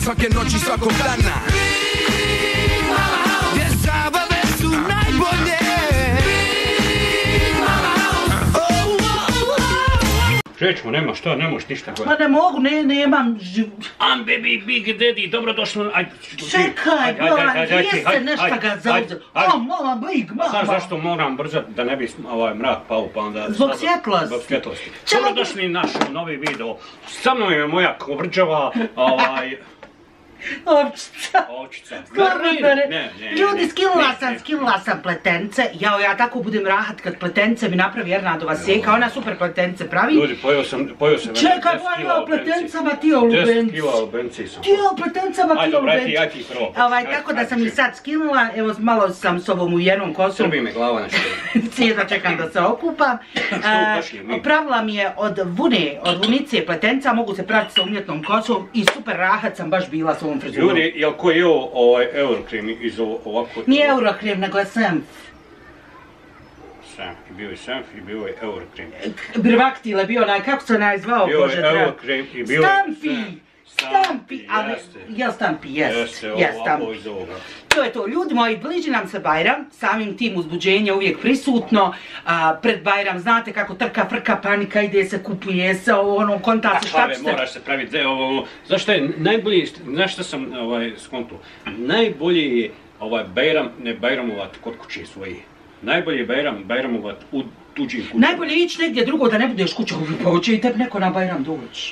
svake noći, svakog dana. Gdje zabave su najbolje. Čećmo, nema šta, ne možeš ništa gledati. Ma ne mogu, nemam život. I'm baby, big daddy, dobrodošli. Čekaj, jeste nešto ga zauzeti. Mama, big, mama. Znaš zašto moram brzati da ne bi mrak pao pa onda... Zbog svjetlosti. Zbog svjetlosti. Dobrodošli naš novi video. Sa mnom je moja kovrđava, Ovčica. Ljudi, skinula sam pletence. Ja tako budem rahat kad pletence mi napravi Ernadova sjeka. Ona super pletence pravi. Ljudi, pojeo sam... Čekaj, ja o pletencama, ti o lubenci. 10 kila lubenci sam. Ti o pletencama, ti o lubenci. Ajde, prvo. Tako da sam ih sad skinula. Evo, malo sam s ovom ujenom kosom. Srbi me glava nešto. Cijeda čekam da se okupam. Pravila mi je od vunice pletenca. Mogu se praviti sa umjetnom kosom. I super rahat sam baš bila s ovom frizurom. Ljudi, jel ko je Eurokrem iz ovako... Nije Eurokrem, nego je Senf. Senf, i bio je Senf i bio je Eurokrem. Brvaktil je bio kako se najzvao, Bože treba. Bio je Eurokrem i bio je... Stampi, ali... Jel Stampi, jest Stampi. Iz ovoga. To je to, ljudi moji, bliži nam se Bajram, samim tim uzbuđenje uvijek prisutno, pred Bajram znate kako trka, frka, panika, ide se, kupuje se, konta se, šta će se... Moraš se praviti, zašto je najbolji, znaš šta sam skontuo, najbolje je Bajram ne bajramovat kod kuće svoje. Najbolje je bajramovat u tuđim kućama. Najbolje je ići negdje drugo da ne budeš kuća, pa hoće i tebi neko na Bajram doći.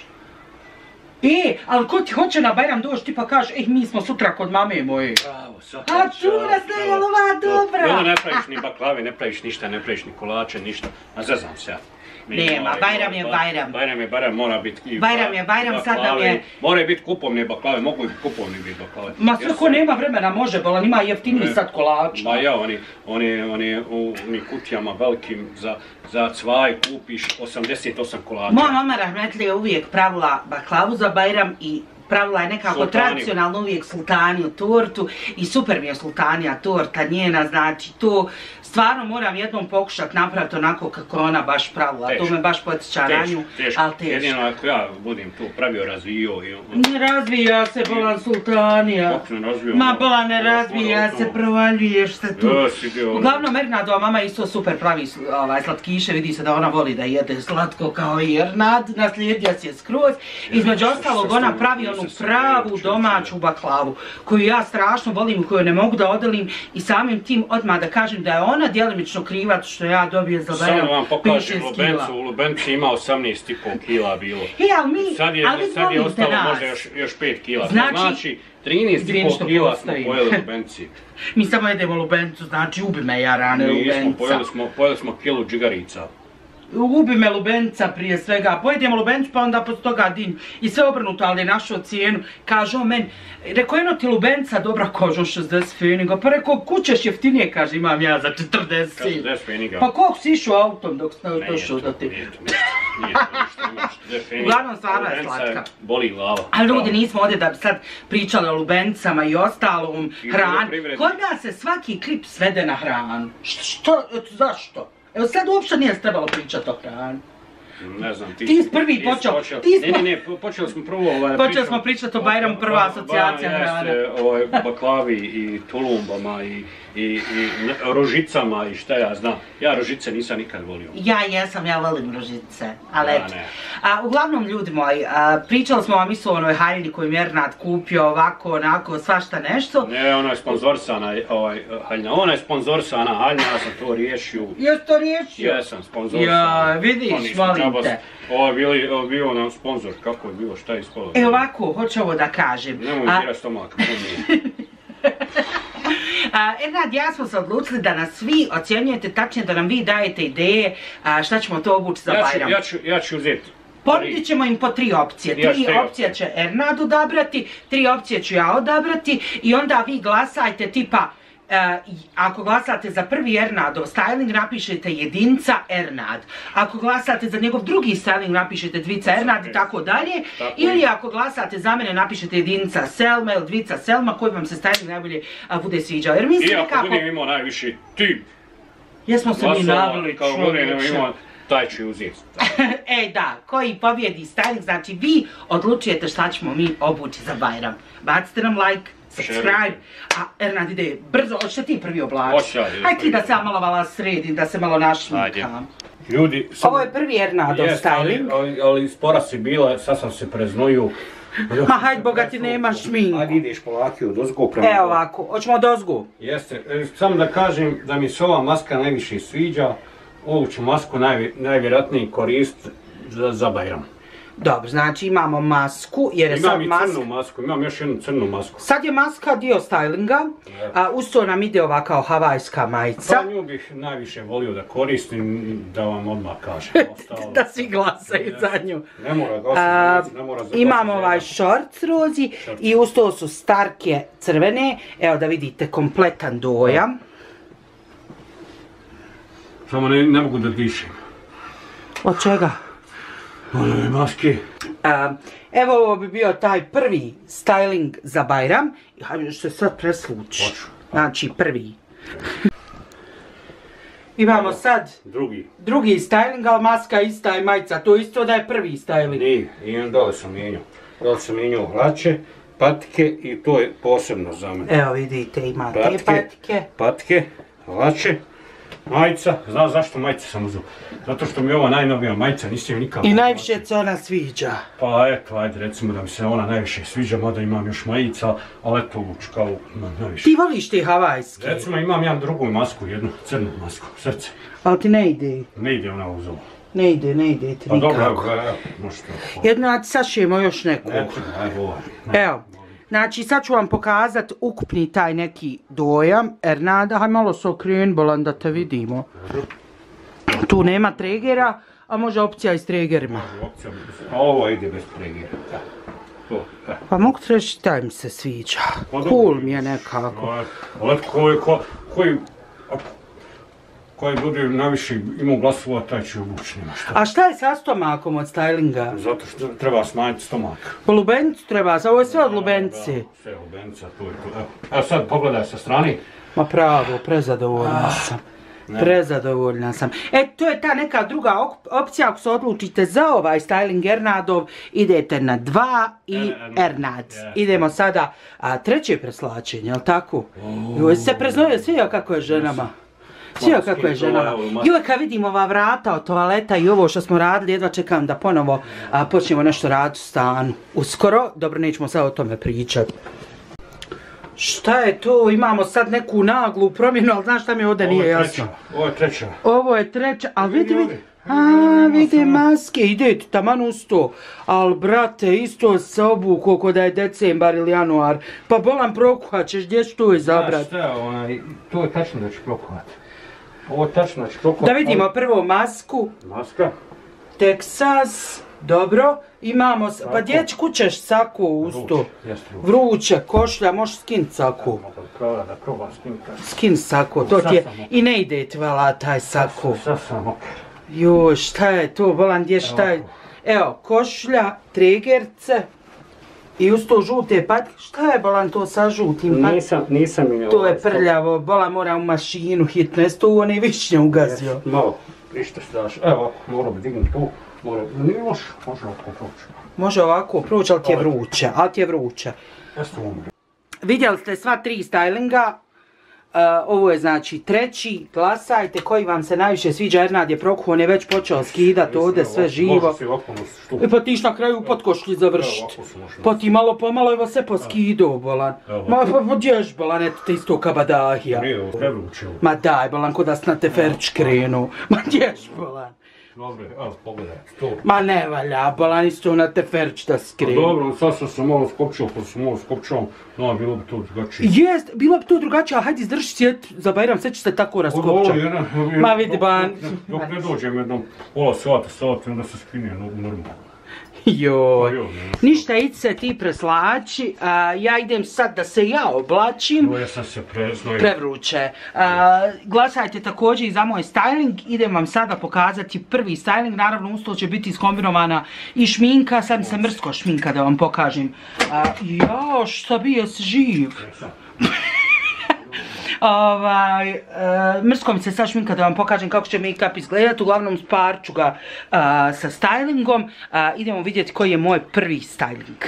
Ali ko ti hoće na Bajram doći, ti pa kažeš, mi smo sutra kod mame moje. Bravo, sad. A čura se, jel ova dobra? Ono ne praviš ni baklave, ne praviš ništa, ne praviš ni kolače, ništa. A zazam se ja. Nema, Bajram je Bajram. Bajram je Bajram, mora biti... Bajram je Bajram, sad nam je... Moraju biti kupovne baklave, mogu i kupovni biti baklave. Ma sve ko nema vremena može, bolan ima jeftiniji sad kolača. Ma ja, oni u kutijama velikim za cvaj kupiš 88 kolača. Moja mama rahmetli je uvijek pravila baklavu za Bajram i pravila je nekako tradicionalno uvijek sultaniju tortu i super mi je sultanija torta njena, znači to stvarno moram jednom pokušati napraviti onako kako ona baš pravila, to me baš podsjeća na nju, ali teško. Jedino ako ja budem tu pravio, razvio i... Ne razvija se bolan sultanija. Kako se ne razvio? Ma bolan ne razvija se, provaljuješ se tu. Uglavnom Ernadova mama isto super pravi slatkiše, vidi se da ona voli da jede slatko kao i Ernad, naslijedio se skroz. Između ostalog ona pravi onu pravu domaću baklavu koju ja strašno volim i koju ne mogu da odelim i samim tim odmah da kažem da je ona djelimično krivac što ja dobijem za Bajram 5-6 kila. Samo vam pokažem Lubencu, u Lubenci ima 18,5 kila bilo. Sad je ostalo možda još 5 kila. Znači 13,5 kila smo pojeli Lubenci. Mi samo jedemo Lubencu, znači ubi me jarane Lubenca. Pojeli smo kilu džigarica. Ubi me lubenca prije svega, pojedemo lubencu pa onda poslije toga dinju. I sve obrnuto, ali je našao cijenu. Kaže on meni, rekao jedno ti lubenca dobra koža 60 feniga, pa rekao kućeš jeftinije, kaže imam ja za 40. 40 feniga. Pa koliko si išao autom dok si došao do ti? Nije to ništa. Uglavnom stvarno je slatka. Boli glava. Ali ljudi nismo ovdje da bi sad pričali o lubencama i ostalom hranu. Kod nas se svaki klip svede na hranu. Što? Zašto? Evo sad uopšte nije trebalo pričati o hrani. Ne znam, ti si prvi počeo. Ne, počeli smo prvo... Počeli smo pričati o Bajramu, prva asocijacija hrane. Baklavi i tulumbama i rožicama i šta ja znam. Ja rožice nisam nikad volio. Ja volim rožice, ali eto. Uglavnom, ljudi moji, pričali smo vam isto o onoj haljini koju je Ernad kupio, ovako, onako, svašta nešto. Ne, ona je sponzorisana haljina. Ona je sponzorisana haljina, ja sam to riješio. Jesi to riješio? Jesam, sponzorisana. Ja, vidiš, molim te. Ovo je bio nam sponzor, kako je bilo, šta je ispalo? Ovako, hoću ovo da kažem. Nemoj dirati stomak, Ernad, ja smo se odlučili da nas svi ocjenjujete, tačnije da nam vi dajete ideje šta ćemo to obući za Bajram. Ja ću uzeti. Ponudit ćemo im po 3 opcije. 3 opcije će Ernad odabrati, 3 opcije ću ja odabrati i onda vi glasajte tipa ako glasate za prvi Ernadov styling, napišete jedinca Ernad. Ako glasate za njegov drugi styling, napišete dvica Ernad i tako dalje. Ili ako glasate za mene, napišete jedinca Selma ili dvica Selma, koji vam se styling najbolje bude sviđao. I ako budem imao najviši tip. Jesmo se mi navili čovječe. taj ću uzeti. E da, koji pobjedi styling, znači vi odlučujete šta ćemo mi obući za Bajram. Bacite nam like, subscribe, a Ernad ide brzo, hoćete ti prvi oblači? Aj ti da se ja malo vala sredim, da se malo našminkam. Ljudi, ovo je prvi Ernadov styling. Ali spora si bila, sad sam se preznoju. Ma hajde boga ti nema šminku. Ajde ideš polaki od ozgo prema. Evo ovako, hoćemo od ozgo. Jeste, samo da kažem da mi se ova maska najviše sviđa. Ovu ću masku najvjerojatnije koristiti za Bajram. Dobro, znači imamo masku, jer je sad maska... Imam i crnu masku, imam još jednu crnu masku. Sad je maska dio stylinga, a uz to nam ide ova kao havajska majica. Pa nju bih najviše volio da koristim, da vam odmah kažem. Da svi glasaju za nju. Ne mora glasati, ne mora za imamo ovaj šorc rozi i uz to su starke crvene. Evo da vidite kompletan dojam. Samo ne mogu da dišem. Od čega? Ove maske. Evo ovo bi bio taj prvi styling za Bajram. Hajde što se sad presluči. Znači prvi. Imamo sad drugi styling, ali maska ista i majica. To isto da je prvi styling. Nije, i dole sam mijenjao. Dole sam mijenjao hlače, patike i to je posebno za mene. Evo vidite, ima te patike. Patike, hlače. Majica, znaš zašto majica sam uzeo? Zato što mi je ova najnovija majica, nisi joj nikako... I najviše se ona sviđa. Pa eto, ajde recimo da mi se ona najviše sviđa, mada imam još majica, ali eto uvuču kao najviše. Ti voliš te havajske? Recimo imam jedan drugu masku, jednu crnu masku, srce. Ali ti ne ide? Ne ide ona uz ovo. Ne ide ti nikako. Pa dobro, evo, možete... Jedno, a ti sašijemo još nekog. Evo. Znači sad ću vam pokazati ukupni taj neki dojam. Ernada, haj malo se okreni bolan da te vidimo. Tu nema tregera, a može opcija i s tregerima. A ovo ide bez tregera. Pa mogu ti reći taj mi se sviđa. Cool mi je nekako. Ali koji bude najviše imao glasova, taj će obući, nema šta. A šta je sa stomakom od stylinga? Zato što treba smanjiti stomak. Po lubenicu treba, ovo je sve od lubenice. Sve lubenica, to je to. Evo sad pogledaj sa strane. Ma pravo, prezadovoljna sam. Prezadovoljna sam. E, to je ta neka druga opcija, ako se odlučite za ovaj styling Ernadov, idete na 2 i Ernad. Idemo sada, treće preslačenje, jel tako? Joj se preznojio svija kako je ženama. Svija kako je ženama. I uvijek kad vidim ova vrata od toaleta i ovo što smo radili, jedva čekam da ponovo počnemo nešto raditi u stanu. Uskoro, dobro nećemo sad o tome pričati. Šta je to? Imamo sad neku naglu promjenu, ali znaš šta mi ovdje nije jasno? Ovo je treća. Ovo je treća, ali vidi. Vidi maske, ide ti taman uz to. Ali brate, isto se obuko ko da je decembar ili januar. Pa bolan prokuhat ćeš, gdje ću to izabrati? Šta, to je tačno da ću prokuhat. Ovo je tačno da ću prokuhat. Da vidimo prvo masku. Maska. Texas. Dobro, imamo, pa gdje kućeš saku uz to? Vruće, košlja, možeš skin saku. Da probam skin saku, to ti je, i ne ide ti vala taj saku. Sad sam okej. Joj, šta je to, bolan, gdje šta je? Evo, košlja, tregerce i uz to žute patike. Šta je, bolan, to sa žutim patikama? Nisam imao. To je prljavo, bolan, mora u mašinu hitno, jesi to u one višnje ugazio? Malo, ništa se daš. Evo, moram bi dignuti tu. Nije loš, može ovako proći. Može ovako proći, ali ti je vruće, Vidjeli ste sva 3 stylinga. Ovo je znači treći, glasajte koji vam se najviše sviđa. Ernad je prokuo, on je već počeo skidati ovdje sve živo. I pa tiš na kraju pod košlji završiti. Pa ti malo pomalo evo se poskidao, bolan. Ma pa dješ, bolan, eto te isto kabadahija. Ma daj, bolan, ko da si na teferč krenu. Ma dješ, bolan. Dobre, evo, pogledaj, to. Ma ne valja, bolan, isto na teferč da skrenu. Dobro, sad sam malo skopčao, pa sam malo skopčao, no, bilo bi to drugačije. Jest, bilo bi to drugačije, ali hajde izdrži sjet za Bajram, sve će se tako raskopčati. Ma vidi, ban. Dok ne dođem jednom pola sata, onda se skine normalno. Joj, ništa, idi se ti preslači, ja idem sad da se ja oblačim. Ja sam se preznojio. Prevruće. Glasajte također i za moj styling, idem vam sada pokazati prvi styling, naravno uz to će biti iskombinovana i šminka, sad mi se mrsko šminka da vam pokažem. Jao, šta bi, jesi živ? Mrsko mi se sad šminka da vam pokažem kako će make-up izgledati. Uglavnom sparit ću ga sa stylingom. Idemo vidjeti koji je moj prvi styling.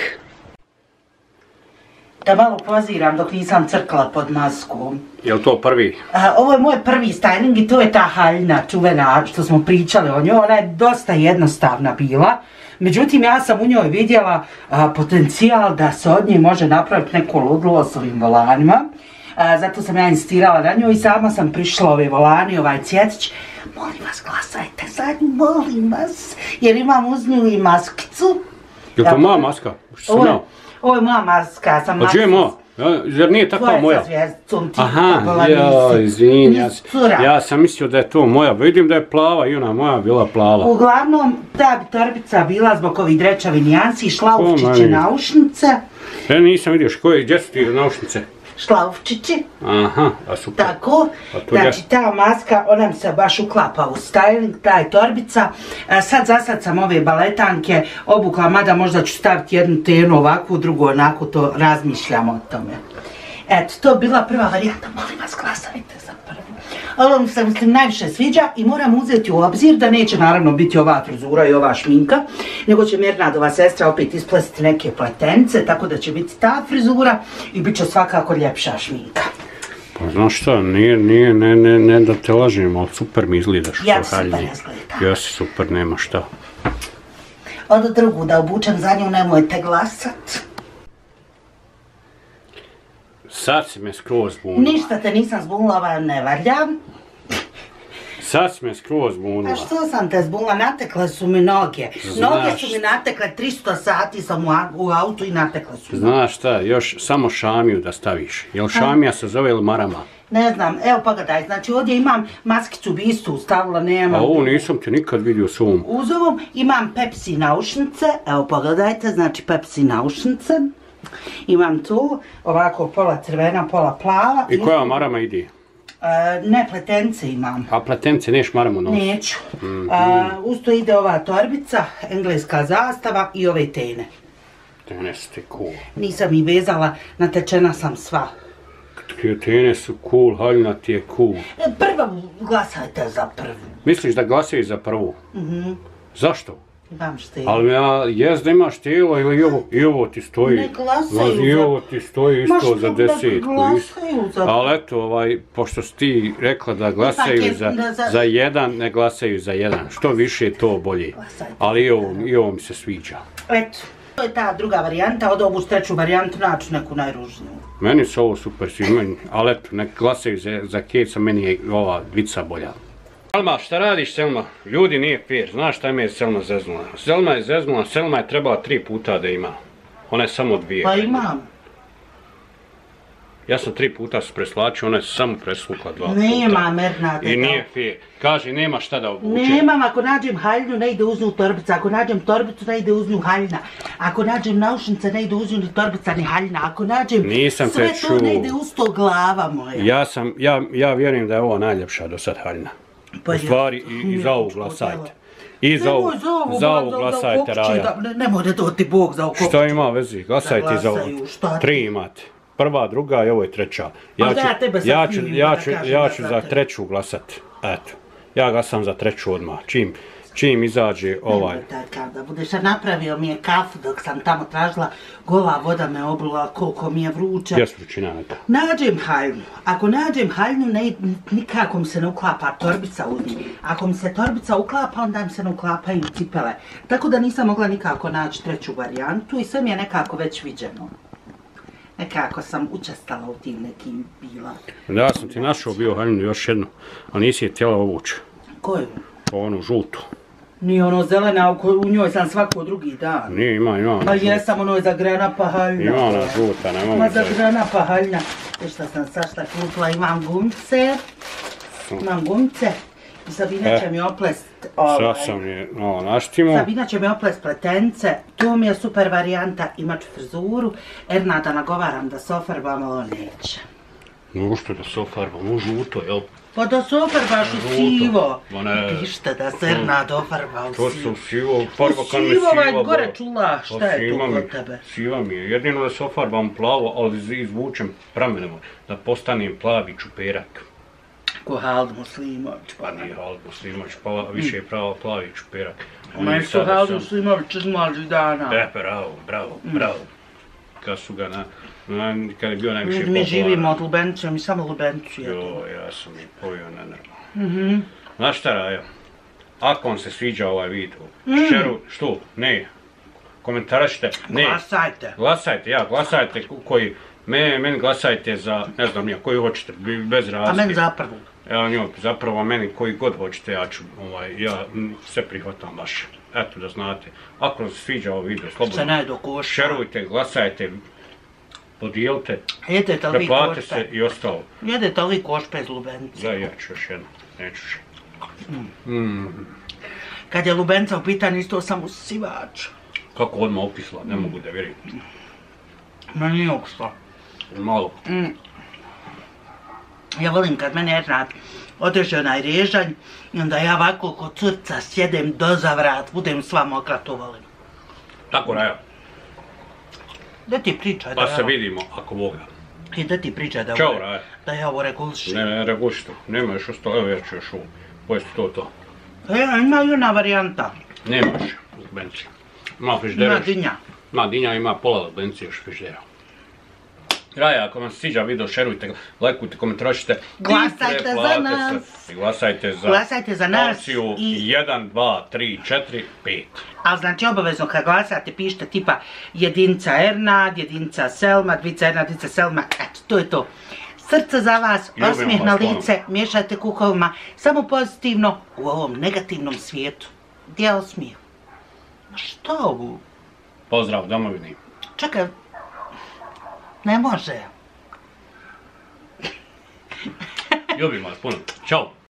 Da malo poziram dok nisam crkla pod maskom. Je li to prvi? Ovo je moj prvi styling i to je ta haljina čuvena što smo pričali o njoj. Ona je dosta jednostavna bila. Međutim, ja sam u njoj vidjela potencijal da se od nje može napraviti neko ludilo s ovim volanima. Zato sam ja insistirala na njoj i sama sam prišla ove volani, ovaj cvjetić. Molim vas, glasajte za nju, molim vas, jer imam uz nju i maskicu. Je li to moja maska? Ovo je moja maska, sam maskica. Pa čuje moja? Jer nije takva moja. To je sa zvijezdicom ti. Aha, izvini, ja sam mislio da je to moja. Vidim da je plava i ona moja bila plava. Uglavnom, ta bi torbica bila zbog ovih drečavi nijansi, šlaufčiće naušnice. Ja nisam vidio gdje su ti naušnice? Šlaufčići. Aha, a super. Tako, znači ta maska, ona mi se baš uklapa u styling, ta je torbica. Sad sam ove baletanke obukla, mada možda ću staviti jednu tenu ovakvu, drugu onako, to razmišljam o tome. Eto, to je bila prva varijanta, molim vas glasajte za prvu. Ovo mi se najviše sviđa i moram uzeti u obzir da neće naravno biti ova frizura i ova šminka, nego će Ernadova sestra opet isplesiti neke pletence, tako da će biti ta frizura i bit će svakako ljepša šminka. Pa znaš šta, ne da te lažem, ali super mi izgledaš. Ja super izgledam. Ja si super, nema šta. Odu drugu da obučem, za nju nemojte glasat. Sad si me skroz zbunila. Ništa te nisam zbunila, ova ne valja. Sad si me skroz zbunila. A što sam te zbunila? Natekle su mi noge. Noge su mi natekle, 300 sati sam u autu i natekle su. Znaš šta, još samo šamiju da staviš. Jel šamija se zove ili marama? Ne znam, evo pogledaj, znači ovdje imam maskicu bi istu stavila, nemam. A ovo nisam te nikad vidio s ovom. Uz ovom imam Pepsi naušnice, evo pogledajte, znači Pepsi naušnice. Imam tu, ovako pola crvena, pola plava. I koja marama ide? Ne, pletence imam. A pletence neš maramu nositi? Neću. Uz to ide ova torbica, engleska zastava i ove tene. Tene su ti cool. Nisam ih vezala, natečena sam sva. Tene su cool, haljina ti je cool. Prva glasajte za prvu. Misliš da glasaju za prvu? Zašto? Imam štelo. Ali jes da imaš štelo ili i ovo ti stoji. Ne glasaju za... I ovo ti stoji isto za 10. Ne glasaju za... Ali eto, pošto si ti rekla da glasaju za jedan, ne glasaju za jedan. Što više to bolje. Ali i ovo mi se sviđa. Eto, to je ta druga varijanta, od ovu treću varijantu naću neku najružniju. Meni su ovo super svi, ali eto, nek glasaju za Keca, meni je ova dvica bolja. Selma, šta radiš Selma? Ljudi nije fair, znaš šta mi je Selma zeznula? Selma je zeznula, Selma je trebala 3 puta da ima. Ona je samo 2. Pa imam. Ja sam 3 puta se preslačio, ona je samo preslukla 2 puta. Nemam, Ernade. I nije fair. Kaže, nema šta da obuče. Nemam, ako nađem haljinu ne ide uz nju torbica, ako nađem torbicu ne ide uz nju haljina. Ako nađem naušnice ne ide uz nju ni torbica ni haljina. Ako nađem sve to ne ide uz to glava moja. Ja vjerujem da je ovo najljepša do sad haljina. U stvari i za ovu glasajte. I za ovu glasajte Raja. Nemoj da to ti Bog za okopču. Šta ima vezi? Glasajte i za ovu. 3 imate. Prva, druga i ovo je treća. Ja ću za treću glasat. Eto. Ja glasam za treću odmah. Čim izađe ovaj... Nemoj takav da budeš. Napravio mi je kafu dok sam tamo tražila. Gola voda me oblila koliko mi je vruća. Gdje su vrućina neka? Nađem haljnu. Ako nađem haljnu, nikako mi se ne uklapa torbica u njih. Ako mi se torbica uklapa, onda mi se ne uklapaju cipele. Tako da nisam mogla nikako naći treću varijantu i sve mi je nekako već viđeno. Nekako sam učestala u tim nekim bila. Ja sam ti našao bio haljinu još jednu, a nisi je htjela ovući. Koju? Onu žutu. Nije ono zelena, u njoj sam svako drugi dan. Nije, ima. Pa jesam, ono je za grana pahaljna. Ima ona žuta, nemamo. Ma za grana pahaljna. Šta sam sašta kupila, imam gumce. I Sabina će mi oplest... Sad sam je, naštimo. Sabina će mi oplest pletence. To mi je super varijanta, imat ću frizuru. Ernada nagovaram da se ofarbam, ovo neće. No što da se ofarbam, u žuto, jel? Pa da se ofarbaš u sivo. Ma ne. Pište da se Ernad ofarba u To sivo. su sivo, farba kad me Sivo, ovaj siva. gore čula, šta je to kod tebe? Siva mi je, jedino da se ofarbam plavo, ali izvučem pramenom, da postanem plavi čuperak. Ko Halid Muslimović. Pa nije Halid Muslimović, više je plavi čuperak. Ma što Halid Muslimović iz mlađih dana. Bravo. Kad su ga kad je bio najviše popularan. Mi živimo od lubencija, mi samo lubencu jedemo. Jo, ja sam i pojio nenormalno. Znaš šta, Rajo? Ako vam se sviđa ovaj video, šeru, što? Ne. Komentarašite. Ne. Glasajte. Glasajte koji, meni glasajte za, ne znam ja, koji hoćete, bez razlike. A meni za prvu. Evo njoj, zapravo meni koji god hoćete, ja sve prihvatam vaše. Eto da znate. Ako vam se sviđa ovo video, slobodno šerujte, glasajte, podijelite, preplatite se i ostalo. Jedete li košpe iz lubenca? Da, ja ću još jedno, neću še. Kad je lubenca u pitanju, isto sam usivač. Kako odmah opisala, ne mogu da vjerujem. Ma nije okusla. Malo. Ja volim kad mene Ernad odreže onaj režanj i onda ja ovako kod crca sjedem do zavrat, budem sva mokra, to volim. Tako, Raja. Da ti pričaj da Pa se vidimo, ako Boga. I da ti pričaj da ja ovo regulšim. Ne, regulši to. Nema još ostalo, evo ja ću još ovo. Pojesti to. Ima i ona varijanta. Nemaš lubenci. Ima frižidera. Ima dinja. Ima dinja, ima pola lubenci još frižidera. Raja, ako vam se sviđa video, šerujte, lajkujte, komentarašite. Glasajte za nas. Glasajte za nas. Opciju 1, 2, 3, 4, 5. Ali znači obavezno kad glasate pišite tipa jedinica Ernad, jedinica Selma, dvica Ernad, dvica Selma, eto, to je to. Srce za vas, osmijeh na lice, miješajte kukovima, samo pozitivno u ovom negativnom svijetu. Gdje je osmijeh? Što ovo? Pozdrav, domovini. Čekaj, ne može. Ljubim vas puno. Ćao.